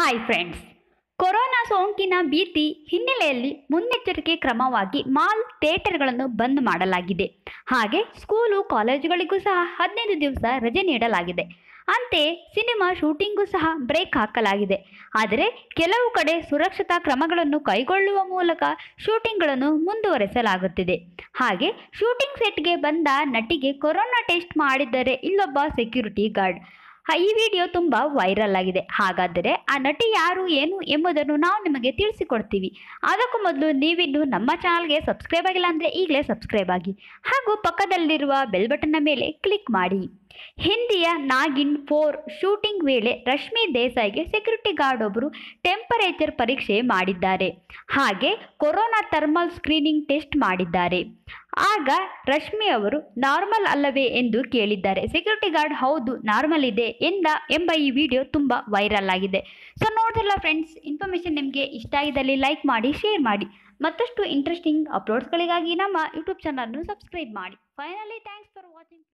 Hi friends. Corona ಸೋಂಕಿನ ಭೀತಿ ಹಿನ್ನೆಲೆಯಲ್ಲಿ ಮುನ್ನೆಚ್ಚರಿಕೆ ಕ್ರಮವಾಗಿ ಮಾಲ್, ಥಿಯೇಟರ್ಗಳನ್ನು ಬಂದ್ ಮಾಡಲಾಗಿದೆ. ಹಾಗೆ ಸ್ಕೂಲು, ಕಾಲೇಜುಗಳಿಗೂ ಸಹ 15 ದಿವಸ ರಜೆ ನೀಡಲಾಗಿದೆ. ಅಂತೆಯೇ ಸಿನಿಮಾ ಶೂಟಿಂಗೂ ಸಹ ಬ್ರೇಕ್ ಹಾಕಲಾಗಿದೆ. ಆದರೆ ಕೆಲವು ಕಡೆ ಸುರಕ್ಷತಾ ಕ್ರಮಗಳನ್ನು ಕೈಗೊಳ್ಳುವ ಮೂಲಕ ಶೂಟಿಂಗ್ಗಳನ್ನು ಮುಂದುವರೆಸಲಾಗುತ್ತಿದೆ. ಹಾಗೆ ಶೂಟಿಂಗ್ ಸೆಟ್ಗೆ ಬಂದ ನಟಿಗೆ ಕೊರೋನಾ ಟೆಸ್ಟ್ ಮಾಡಿದ್ದಾರೆ ಇಲ್ಲೊಬ್ಬ ಸೆಕ್ಯೂರಿಟಿ ಗಾರ್ಡ್. ಈ ವಿಡಿಯೋ ತುಂಬ ವೈರಲ್ ಆಗಿದೆ. ಹಾಗಾದರೆ ಆ ನಟಿ ಯಾರು, ಏನು ಎಂಬುದನ್ನು ನಾವು ನಿಮಗೆ ತಿಳಿಸಿಕೊಡ್ತೀವಿ. ಅದಕ್ಕೂ ಮೊದಲು ನೀವಿನ್ನು ನಮ್ಮ ಚಾನಲ್ಗೆ ಸಬ್ಸ್ಕ್ರೈಬ್ ಆಗಿಲ್ಲ ಅಂದರೆ ಈಗಲೇ ಸಬ್ಸ್ಕ್ರೈಬ್ ಆಗಿ ಹಾಗೂ ಪಕ್ಕದಲ್ಲಿರುವ ಬೆಲ್ ಬಟನ್ನ ಮೇಲೆ ಕ್ಲಿಕ್ ಮಾಡಿ. ಹಿಂದಿಯ ನಾಗಿನ್ 4 ಶೂಟಿಂಗ್ ವೇಳೆ ರಶ್ಮಿ ದೇಸಾಯಿಗೆ ಸೆಕ್ಯೂರಿಟಿ ಗಾರ್ಡ್ ಒಬ್ಬರು ಟೆಂಪರೇಚರ್ ಪರೀಕ್ಷೆ ಮಾಡಿದ್ದಾರೆ. ಹಾಗೆ ಕೊರೋನಾ ಥರ್ಮಲ್ ಸ್ಕ್ರೀನಿಂಗ್ ಟೆಸ್ಟ್ ಮಾಡಿದ್ದಾರೆ. ಆಗ ರಶ್ಮಿ ಅವರು ನಾರ್ಮಲ್ ಅಲ್ಲವೇ ಎಂದು ಕೇಳಿದ್ದಾರೆ. ಸೆಕ್ಯೂರಿಟಿ ಗಾರ್ಡ್ ಹೌದು ನಾರ್ಮಲ್ ಇದೆ ಎಂಬ ಈ ವಿಡಿಯೋ ತುಂಬ ವೈರಲ್ ಆಗಿದೆ. ಸೊ ನೋಡಿದ್ರಲ್ಲ ಫ್ರೆಂಡ್ಸ್, ಇನ್ಫಾರ್ಮೇಷನ್ ನಿಮಗೆ ಇಷ್ಟ ಆಗಿದ್ದಲ್ಲಿ ಲೈಕ್ ಮಾಡಿ, ಶೇರ್ ಮಾಡಿ. ಮತ್ತಷ್ಟು ಇಂಟ್ರೆಸ್ಟಿಂಗ್ ಅಪ್ಲೋಡ್ಸ್ಗಳಿಗಾಗಿ ನಮ್ಮ ಯೂಟ್ಯೂಬ್ ಚಾನಲ್ನ ಸಬ್ಸ್ಕ್ರೈಬ್ ಮಾಡಿ. Finally thanks for watching.